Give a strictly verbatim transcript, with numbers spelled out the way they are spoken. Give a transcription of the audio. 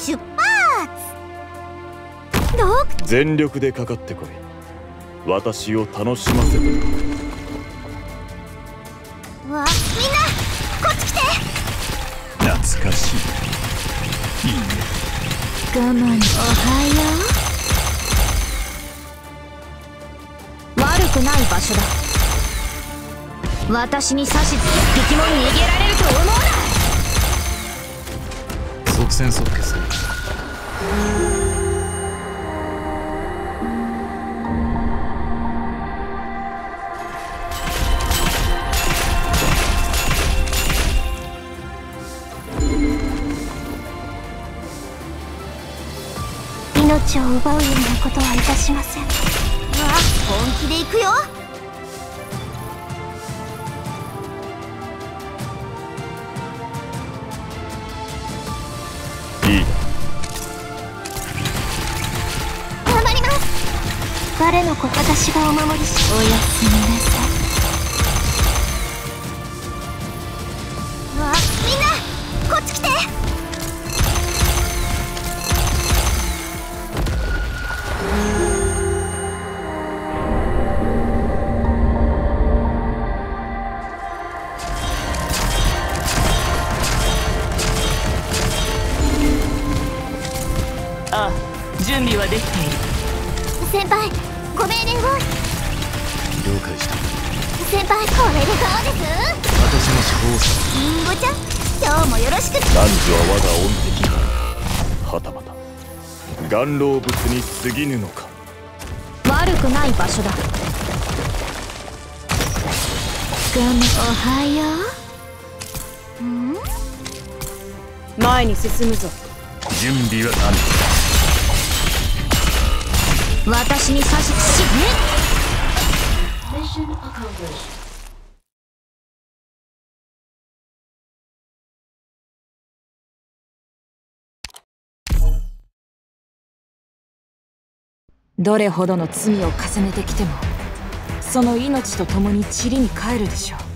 出発。どう全力でかかってこい。私を楽しませてくれ。 うわ、みんなこっち来て。 懐かしい。いいね。 我慢。おはよう。悪くない場所だ。私に指図一匹も逃げられると思うな。 即戦即決。 命を奪うようなことはいたしません。うわ、本気で行くよ。 いいだ。 頑張ります。誰の子、私がお守りし。おやすみなさい。うわ、みんなこっち来て。 ああ、準備はできている。 先輩、ご命令を。 了解した。 先輩、これでどうです？ 私の思考をさ。 リンゴちゃん、今日もよろしく。 男女は我が恩敵。はたまた顔老物に過ぎぬのか。 悪くない場所だ。ごめん。おはよう。ん？ 前に進むぞ。 準備は何？ 私に指図し。 どれほどの罪を重ねてきても、その命と共に塵に帰るでしょう。